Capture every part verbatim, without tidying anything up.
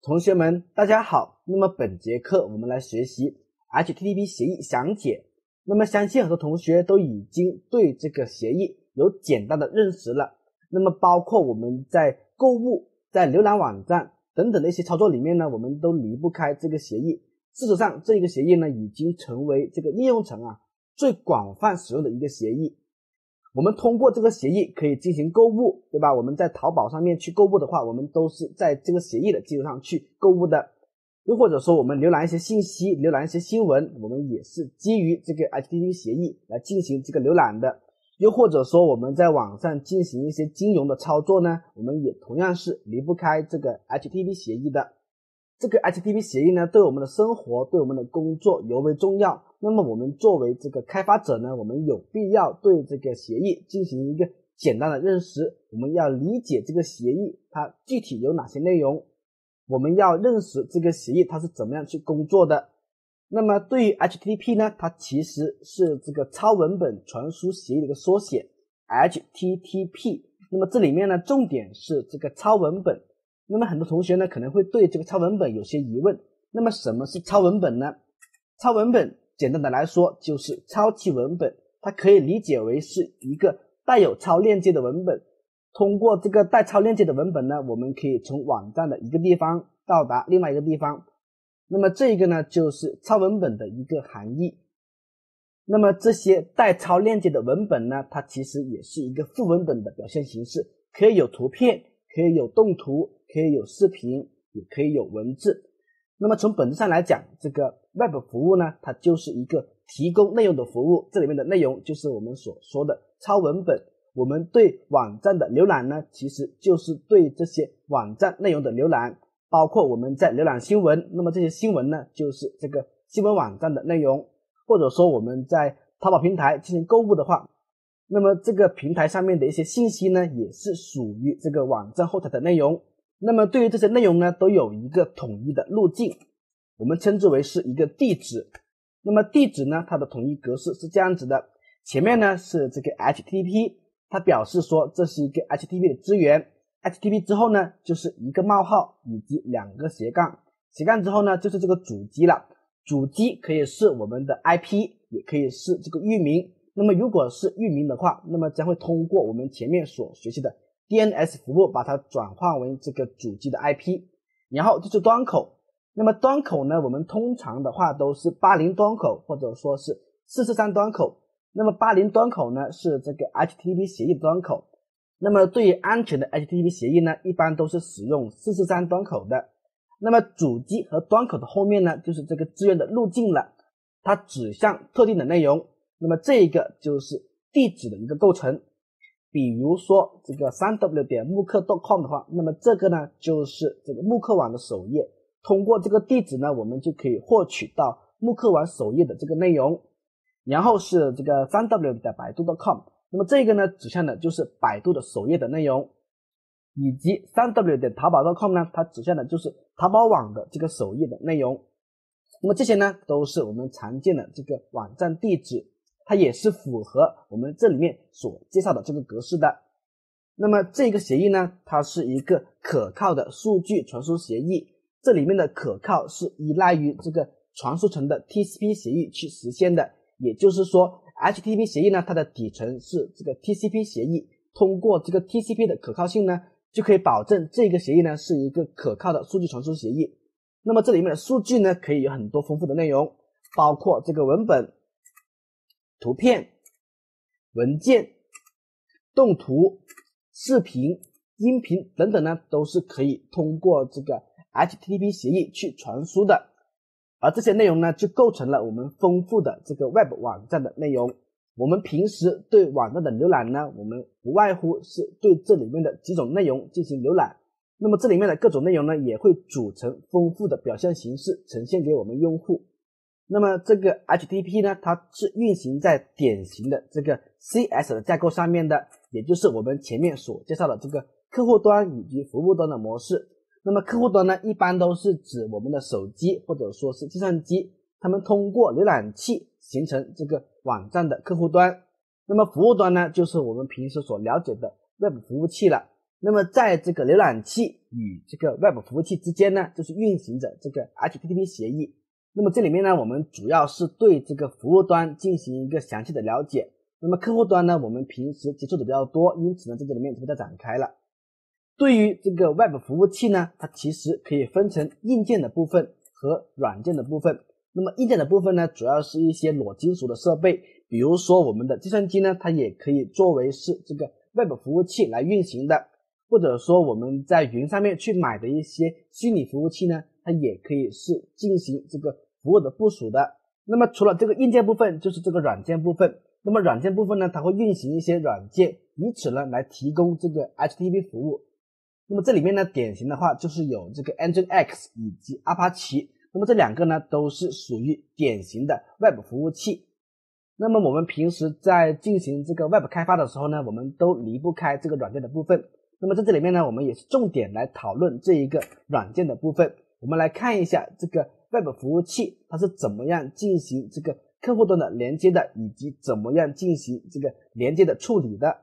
同学们大家好，那么本节课我们来学习 H T T P 协议详解。那么相信很多同学都已经对这个协议有简单的认识了，那么包括我们在购物、在浏览网站等等的一些操作里面呢，我们都离不开这个协议。事实上这个协议呢已经成为这个应用层啊最广泛使用的一个协议。我们通过这个协议可以进行购物，对吧？我们在淘宝上面去购物的话，我们都是在这个协议的基础上去购物的。又或者说我们浏览一些信息、浏览一些新闻，我们也是基于这个 H T T P 协议来进行这个浏览的。又或者说我们在网上进行一些金融的操作呢，我们也同样是离不开这个 H T T P 协议的。这个 H T T P 协议呢，对我们的生活、对我们的工作尤为重要。那么我们作为这个开发者呢，我们有必要对这个协议进行一个简单的认识。我们要理解这个协议它具体有哪些内容，我们要认识这个协议它是怎么样去工作的。那么对于 H T T P 呢，它其实是这个超文本传输协议的一个缩写 H T T P。那么这里面呢，重点是这个超文本。那么很多同学呢可能会对这个超文本有些疑问，那么什么是超文本呢？超文本简单的来说就是超级文本，它可以理解为是一个带有超链接的文本。通过这个带超链接的文本呢，我们可以从网站的一个地方到达另外一个地方。那么这个呢就是超文本的一个含义。那么这些带超链接的文本呢，它其实也是一个副文本的表现形式，可以有图片，可以有动图，可以有视频，也可以有文字。那么从本质上来讲，这个 Web 服务呢，它就是一个提供内容的服务，这里面的内容就是我们所说的超文本。我们对网站的浏览呢，其实就是对这些网站内容的浏览，包括我们在浏览新闻，那么这些新闻呢，就是这个新闻网站的内容。或者说我们在淘宝平台进行购物的话，那么这个平台上面的一些信息呢，也是属于这个网站后台的内容。那么对于这些内容呢，都有一个统一的路径，我们称之为是一个地址。那么地址呢，它的统一格式是这样子的，前面呢是这个 H T T P， 它表示说这是一个 H T T P 的资源， H T T P 之后呢就是一个冒号以及两个斜杠，斜杠之后呢就是这个主机了。主机可以是我们的 I P， 也可以是这个域名。那么如果是域名的话，那么将会通过我们前面所学习的 D N S 服务把它转换为这个主机的 I P。 然后就是端口，那么端口呢，我们通常的话都是八零端口或者说是四四三端口。那么八零端口呢是这个 H T T P 协议的端口，那么对于安全的 H T T P 协议呢，一般都是使用四四三端口的。那么主机和端口的后面呢，就是这个资源的路径了，它指向特定的内容，那么这个就是地址的一个构成。比如说这个 三 w 点慕课 点 com 的话，那么这个呢就是这个慕课网的首页，通过这个地址呢，我们就可以获取到慕课网首页的这个内容。然后是这个 三 w 点百度 点 com， 那么这个呢指向的就是百度的首页的内容。以及 三 w 点淘宝 点 com 呢，它指向的就是淘宝网的这个首页的内容。那么这些呢都是我们常见的这个网站地址，它也是符合我们这里面所介绍的这个格式的。那么这个协议呢，它是一个可靠的数据传输协议，这里面的可靠是依赖于这个传输层的 T C P 协议去实现的。也就是说 H T T P 协议呢，它的底层是这个 T C P 协议，通过这个 T C P 的可靠性呢，就可以保证这个协议呢是一个可靠的数据传输协议。那么这里面的数据呢可以有很多丰富的内容，包括这个文本、图片、文件、动图、视频、音频等等呢，都是可以通过这个 H T T P 协议去传输的。而这些内容呢就构成了我们丰富的这个 Web 网站的内容。我们平时对网站的浏览呢，我们不外乎是对这里面的几种内容进行浏览，那么这里面的各种内容呢也会组成丰富的表现形式呈现给我们用户。那么这个 H T T P 呢，它是运行在典型的这个 C S 的架构上面的，也就是我们前面所介绍的这个客户端以及服务端的模式。那么客户端呢，一般都是指我们的手机或者说是计算机，他们通过浏览器形成这个网站的客户端。那么服务端呢，就是我们平时所了解的 Web 服务器了。 那么在这个浏览器与这个 Web 服务器之间呢，就是运行着这个 H T T P 协议。那么这里面呢，我们主要是对这个服务端进行一个详细的了解。那么客户端呢，我们平时接触的比较多，因此呢，在这里面就不再展开了。对于这个 Web 服务器呢，它其实可以分成硬件的部分和软件的部分。那么硬件的部分呢，主要是一些裸金属的设备，比如说我们的计算机呢，它也可以作为是这个 Web 服务器来运行的，或者说我们在云上面去买的一些虚拟服务器呢，它也可以是进行这个服务的部署的。那么除了这个硬件部分，就是这个软件部分。那么软件部分呢，它会运行一些软件，以此呢来提供这个 H T T P 服务。那么这里面呢，典型的话就是有这个 Nginx 以及 Apache， 那么这两个呢都是属于典型的 Web 服务器。那么我们平时在进行这个 Web 开发的时候呢，我们都离不开这个软件的部分。那么在这里面呢，我们也是重点来讨论这一个软件的部分。我们来看一下这个 Web 服务器它是怎么样进行这个客户端的连接的，以及怎么样进行这个连接的处理的。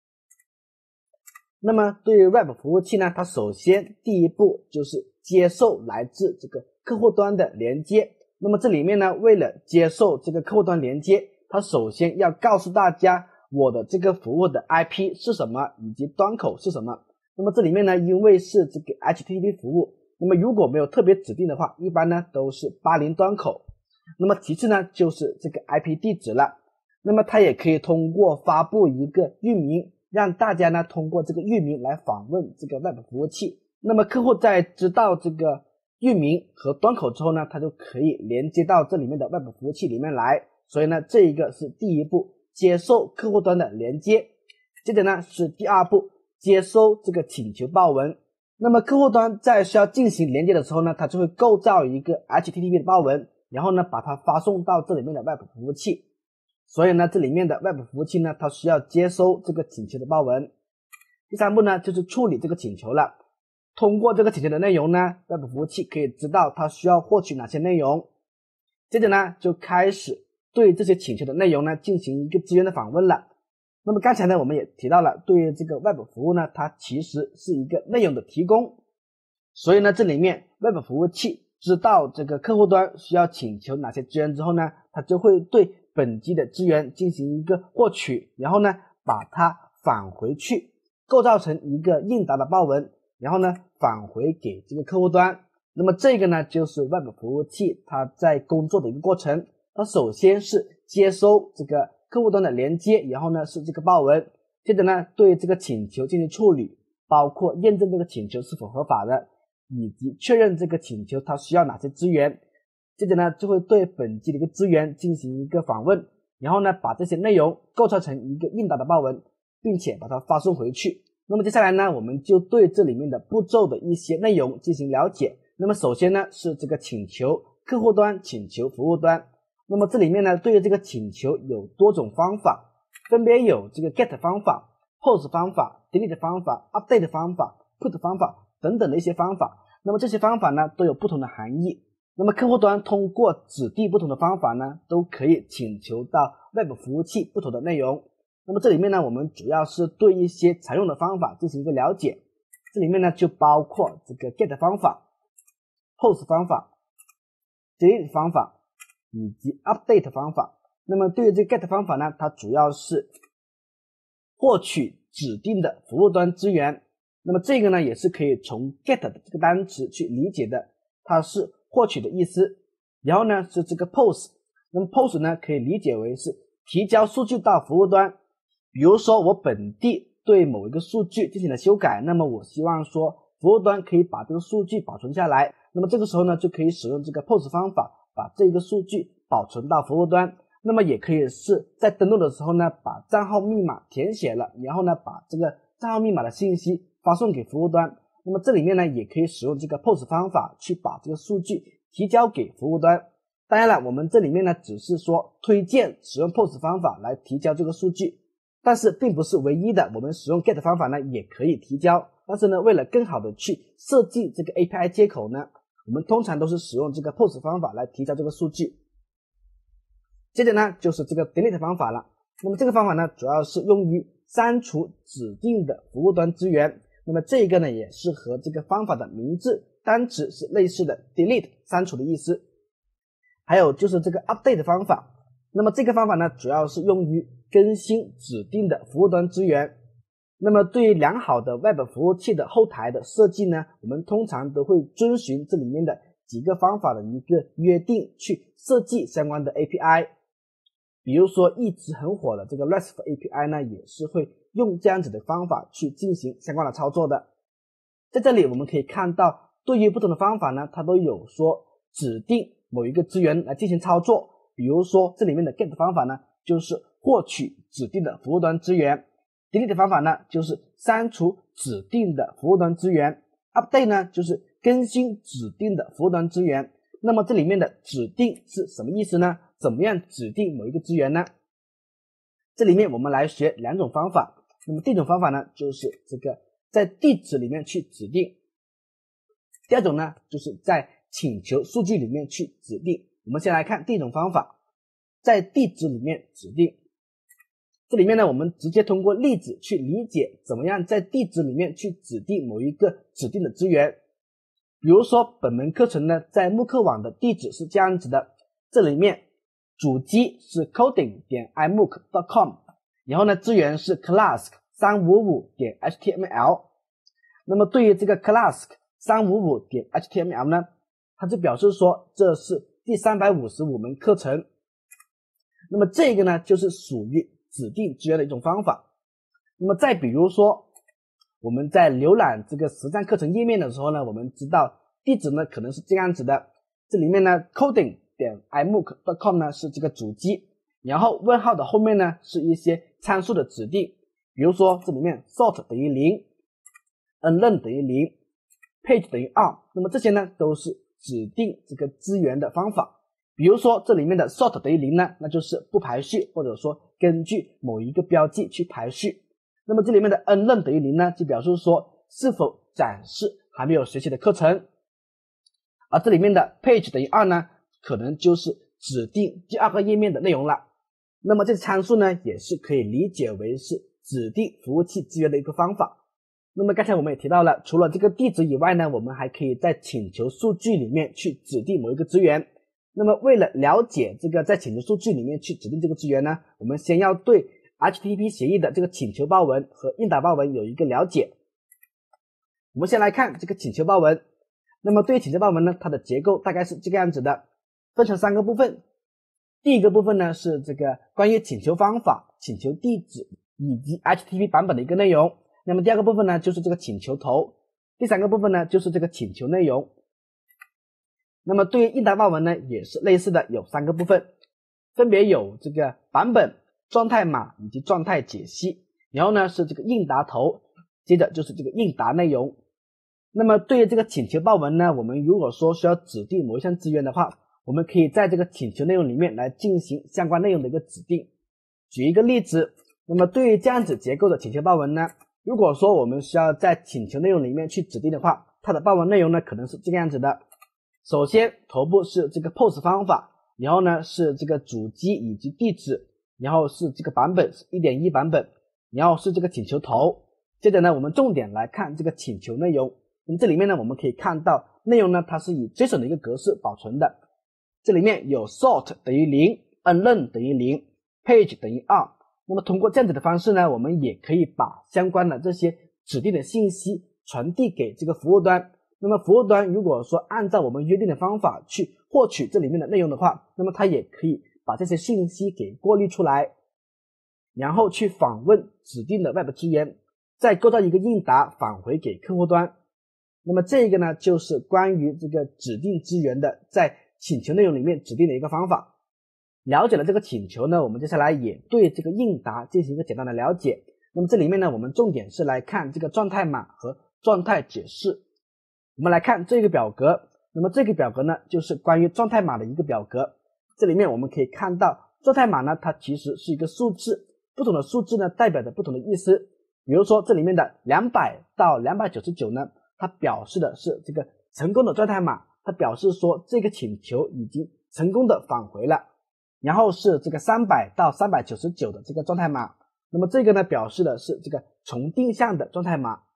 那么对于 Web 服务器呢，它首先第一步就是接受来自这个客户端的连接。那么这里面呢，为了接受这个客户端连接，它首先要告诉大家我的这个服务的 I P 是什么，以及端口是什么。那么这里面呢，因为是这个 H T T P 服务，那么如果没有特别指定的话，一般呢都是八零端口。那么其次呢，就是这个 I P 地址了。那么它也可以通过发布一个域名，让大家呢通过这个域名来访问这个 Web 服务器。那么客户在知道这个域名和端口之后呢，它就可以连接到这里面的 Web 服务器里面来。所以呢，这一个是第一步，接受客户端的连接。接着呢是第二步，接收这个请求报文。那么客户端在需要进行连接的时候呢，它就会构造一个 H T T P 的报文，然后呢把它发送到这里面的 Web 服务器。所以呢，这里面的 Web 服务器呢，它需要接收这个请求的报文。第三步呢，就是处理这个请求了。通过这个请求的内容呢， Web 服务器可以知道它需要获取哪些内容。接着呢，就开始对这些请求的内容呢进行一个资源的访问了。那么刚才呢，我们也提到了，对于这个 Web 服务呢，它其实是一个内容的提供。所以呢，这里面 Web 服务器知道这个客户端需要请求哪些资源之后呢，它就会对本机的资源进行一个获取，然后呢把它返回去，构造成一个应答的报文，然后呢返回给这个客户端。那么这个呢就是 Web 服务器它在工作的一个过程。它首先是接收这个客户端的连接，然后呢是这个报文，接着呢对这个请求进行处理，包括验证这个请求是否合法的，以及确认这个请求它需要哪些资源。接着呢就会对本机的一个资源进行一个访问，然后呢把这些内容构造成一个应答的报文，并且把它发送回去。那么接下来呢，我们就对这里面的步骤的一些内容进行了解。那么首先呢是这个请求客户端，请求服务端。那么这里面呢，对于这个请求有多种方法，分别有这个 get 方法、post 方法、delete 方法、update 方法、put 方法等等的一些方法。那么这些方法呢都有不同的含义。那么客户端通过指定不同的方法呢，都可以请求到 Web 服务器不同的内容。那么这里面呢，我们主要是对一些常用的方法进行一个了解。这里面呢就包括这个 get 方法、post 方法、delete 方法以及 update 方法。那么对于这个 get 方法呢，它主要是获取指定的服务端资源。那么这个呢也是可以从 get 的这个单词去理解的，它是获取的意思。然后呢是这个 post， 那么 post 呢可以理解为是提交数据到服务端。比如说我本地对某一个数据进行了修改，那么我希望说服务端可以把这个数据保存下来，那么这个时候呢就可以使用这个 post 方法，把这个数据保存到服务端。那么也可以是在登录的时候呢，把账号密码填写了，然后呢把这个账号密码的信息发送给服务端。那么这里面呢也可以使用这个 post 方法去把这个数据提交给服务端。当然了，我们这里面呢只是说推荐使用 post 方法来提交这个数据，但是并不是唯一的，我们使用 get 方法呢也可以提交。但是呢，为了更好的去设计这个 A P I 接口呢，我们通常都是使用这个 post 方法来提交这个数据。接着呢就是这个 delete 方法了。那么这个方法呢主要是用于删除指定的服务端资源。 那么这个呢也是和这个方法的名字单词是类似的 delete 删除的意思。还有就是这个 update 方法，那么这个方法呢主要是用于更新指定的服务端资源。那么对于良好的 Web 服务器的后台的设计呢，我们通常都会遵循这里面的几个方法的一个约定去设计相关的 A P I。 比如说一直很火的这个 RESTful A P I 呢，也是会用这样子的方法去进行相关的操作的。在这里我们可以看到，对于不同的方法呢，它都有说指定某一个资源来进行操作。比如说这里面的 get 方法呢，就是获取指定的服务端资源， delete 方法呢就是删除指定的服务端资源， update 呢就是更新指定的服务端资源。那么这里面的指定是什么意思呢？怎么样指定某一个资源呢？这里面我们来学两种方法。那么第一种方法呢，就是这个在地址里面去指定，第二种呢就是在请求数据里面去指定。我们先来看第一种方法，在地址里面指定。这里面呢我们直接通过例子去理解怎么样在地址里面去指定某一个指定的资源。比如说本门课程呢在慕课网的地址是这样子的，这里面主机是 coding 点 i m o o c 点 com， 然后呢资源是 class 三五五点 h t m l。 那么对于这个 class 三五五点 h t m l 呢，它就表示说这是第三百五十五门课程。那么这个呢就是属于指定资源的一种方法。那么再比如说我们在浏览这个实战课程页面的时候呢，我们知道地址呢可能是这样子的，这里面呢 coding 点 i m o o c 点 com 呢是这个主机，然后问号的后面呢是一些参数的指定，比如说这里面 sort 等于零， unlen 等于零， page 等于二，那么这些呢都是指定这个资源的方法。比如说这里面的 sort 等于零呢，那就是不排序，或者说根据某一个标记去排序。那么这里面的 unlen 等于零呢，就表示说是否展示还没有学习的课程。而这里面的 page 等于二呢，可能就是指定第二个页面的内容了。那么这个参数呢也是可以理解为是指定服务器资源的一个方法。那么刚才我们也提到了，除了这个地址以外呢，我们还可以在请求数据里面去指定某一个资源。那么为了了解这个在请求数据里面去指定这个资源呢，我们先要对 H T T P 协议的这个请求报文和应答报文有一个了解。我们先来看这个请求报文。那么对于请求报文呢，它的结构大概是这个样子的，分成三个部分。第一个部分呢是这个关于请求方法、请求地址以及 H T T P 版本的一个内容。那么第二个部分呢就是这个请求头，第三个部分呢就是这个请求内容。那么对于应答报文呢也是类似的，有三个部分，分别有这个版本、状态码以及状态解析，然后呢是这个应答头，接着就是这个应答内容。那么对于这个请求报文呢，我们如果说需要指定某一项资源的话，我们可以在这个请求内容里面来进行相关内容的一个指定。举一个例子，那么对于这样子结构的请求报文呢，如果说我们需要在请求内容里面去指定的话，它的报文内容呢可能是这个样子的。首先头部是这个 post 方法，然后呢是这个主机以及地址，然后是这个版本是 一点一 版本，然后是这个请求头。接着呢我们重点来看这个请求内容。那么这里面呢我们可以看到内容呢它是以 JSON 的一个格式保存的，这里面有 sort 等于零， unlen 等于零， page 等于二。那么通过这样子的方式呢，我们也可以把相关的这些指定的信息传递给这个服务端。那么服务端如果说按照我们约定的方法去获取这里面的内容的话，那么它也可以把这些信息给过滤出来，然后去访问指定的 Web 资源，再构造一个应答返回给客户端。那么这个呢就是关于这个指定资源的在请求内容里面指定的一个方法。了解了这个请求呢，我们接下来也对这个应答进行一个简单的了解。那么这里面呢我们重点是来看这个状态码和状态解释。我们来看这个表格，那么这个表格呢就是关于状态码的一个表格。这里面我们可以看到状态码呢它其实是一个数字，不同的数字呢代表着不同的意思。比如说这里面的两百到两百九十九呢，它表示的是这个成功的状态码，它表示说这个请求已经成功的返回了。然后是这个三百到三百九十九的这个状态码，那么这个呢表示的是这个重定向的状态码。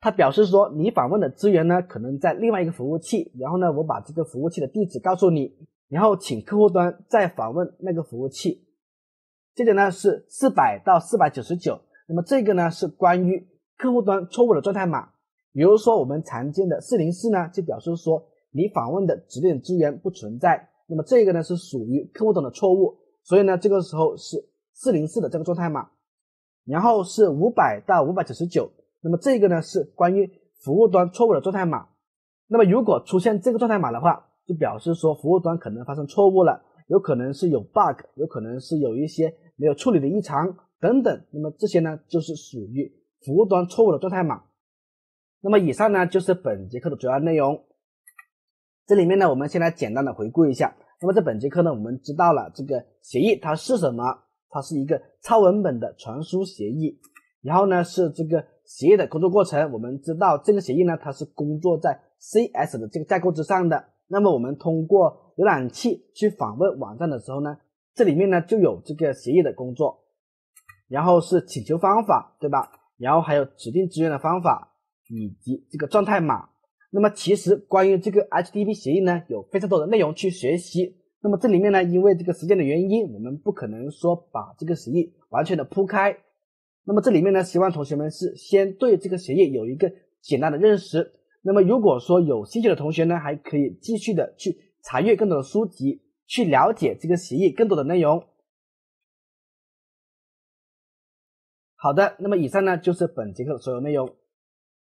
它表示说你访问的资源呢可能在另外一个服务器，然后呢我把这个服务器的地址告诉你，然后请客户端再访问那个服务器。接着呢是四百到四百九十九，那么这个呢是关于客户端错误的状态码。比如说我们常见的四零四呢，就表示说你访问的指定资源不存在，那么这个呢是属于客户端的错误，所以呢这个时候是四零四的这个状态码。然后是五百到五百九十九，那么这个呢是关于服务端错误的状态码。那么如果出现这个状态码的话，就表示说服务端可能发生错误了，有可能是有 bug， 有可能是有一些没有处理的异常等等，那么这些呢就是属于服务端错误的状态码。那么以上呢就是本节课的主要内容。这里面呢我们先来简单的回顾一下。那么在本节课呢我们知道了这个协议它是什么，它是一个超文本的传输协议。然后呢是这个协议的工作过程，我们知道这个协议呢它是工作在 C S 的这个架构之上的。那么我们通过浏览器去访问网站的时候呢，这里面呢就有这个协议的工作，然后是请求方法，对吧？然后还有指定资源的方法以及这个状态码。那么其实关于这个 H T T P 协议呢有非常多的内容去学习，那么这里面呢因为这个时间的原因，我们不可能说把这个协议完全的铺开。那么这里面呢希望同学们是先对这个协议有一个简单的认识，那么如果说有兴趣的同学呢还可以继续的去查阅更多的书籍，去了解这个协议更多的内容。好的，那么以上呢就是本节课的所有内容。